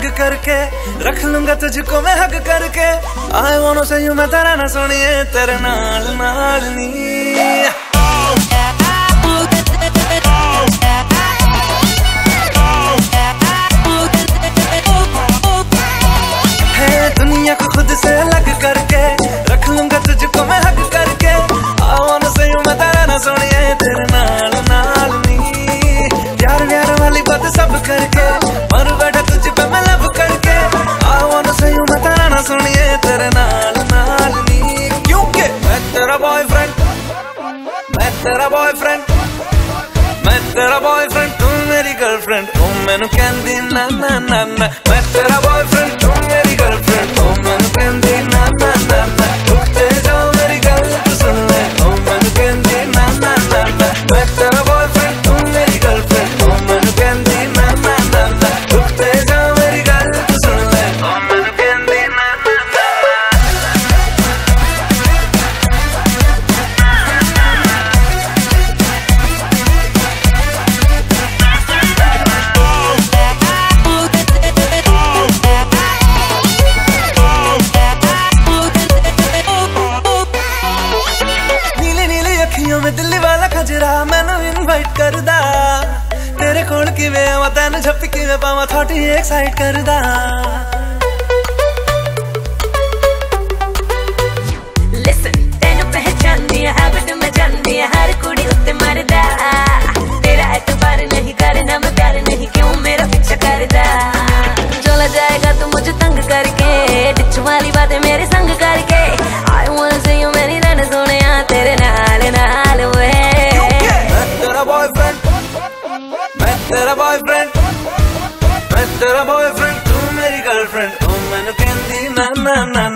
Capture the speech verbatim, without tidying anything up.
करके रख लूंगा तुझको मैं हक करके। आई वांट से यू मैं तेरा ना सुनिए तेरे नाल नाल नी। है दुनिया को खुद से अलग करके रख लूंगा तुझको मैं हक करके। आई वांट से यू मैं तेरा ना सुनिए तेरे नाल नाल नी। प्यार प्यार वाली बात सब करके मर बैठा तुझ पे मैं लब करके। आई वांट से यू मैं तेरा ना सुनिए तेरे नाल नाल नी। क्योंकि मैं तेरा बॉयफ्रेंड मैं तेरा बॉयफ्रेंड मैं तेरा बॉयफ्रेंड तू मेरी गर्लफ्रेंड। तू मैनू कहंदी ना ना ना ना। मैं तेरा बॉयफ्रेंड तू मेरी गर्लफ्रेंड। तू मैनू कहंदी ना ना ना ना। रुकते जाओ मेरी गल तू सुन ले। तू मैनू कहंदी ना ना ना ना। मैं तेरा बॉयफ्रेंड तू मेरी गर्लफ्रेंड। तू मैनू कहंदी ना ना ना ना। रुकते जाओ मेरी गल तू सुन ले। तू मैनू कहंदी ना ना ना। में दिल्ली वाला खजरा मैनू इनवाइट करदा। तेरे कोल किवें आवां तैनू झप्पी किवें पावां थोड़ी एक्साइट करदा। लिसन तैनू पहचानदी है हैबिट मैं जानदी है हर कुड़ी उत्ते मरदा। तेरा एतबार नहीं करना मैं प्यार नहीं क्यों मेरा पीछा करदा। चला जाएगा तू मुझे तंग करके डिच वाली बातें मेरे संग करके। आई वांट से यू मेरी रन सोनिया तेरे नाल नाल वे। मैं तेरा बॉयफ्रेंड मैं तेरा बॉयफ्रेंड मैं तेरा बॉयफ्रेंड तू मेरी गर्लफ्रेंड। तू मैनू कहंदी ना ना ना।